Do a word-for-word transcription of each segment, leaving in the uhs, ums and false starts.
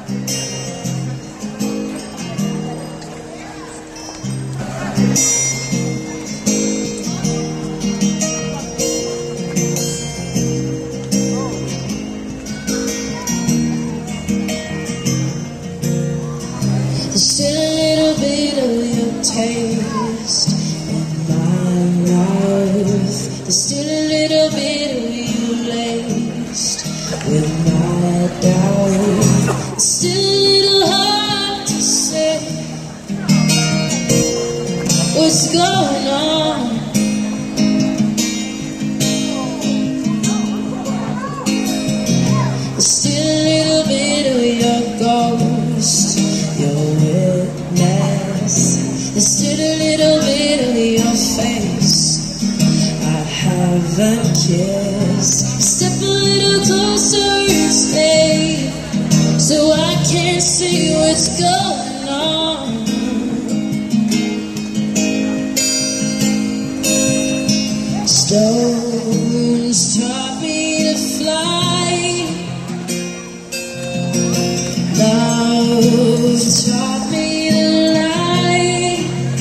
There's still a little bit of your taste in my mouth. There's still a little bit of you laced with my doubt. It's still a little hard to say what's going on. There's still a little bit of your ghost, your witness. There's still a little bit of your face I haven't kissed. Step a little closer and stay, so I can see what's going on. Stones taught me to fly, love taught me to lie,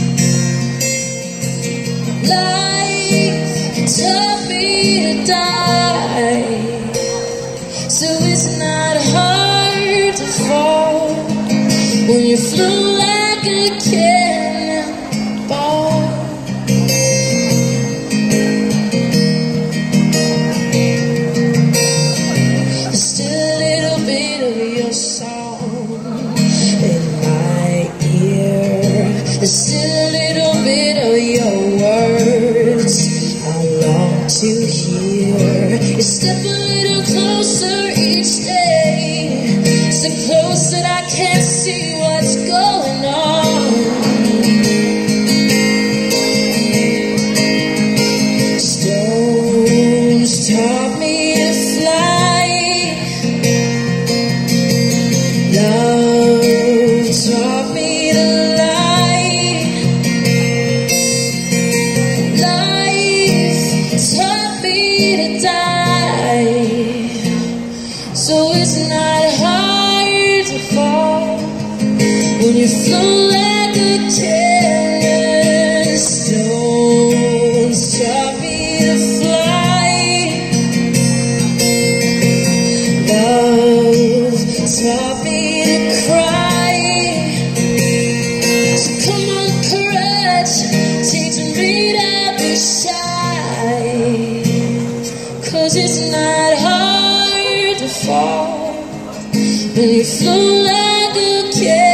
life taught me to die. So it's not hard to fall when you flew like a cannonball. There's still a little bit of your song in my ear. There's still a little bit of your words I long to hear. You step a little closer each day, so close that I can't see what's going on. Stones taught me to fly, love taught me to lie, life taught me to die. So it's not hard to fall when you flow like a cannon. Stones taught me to fly, love taught me to cry. So come on, courage, teach me to be shy, 'cause it's not hard to fall when you flow like a cat.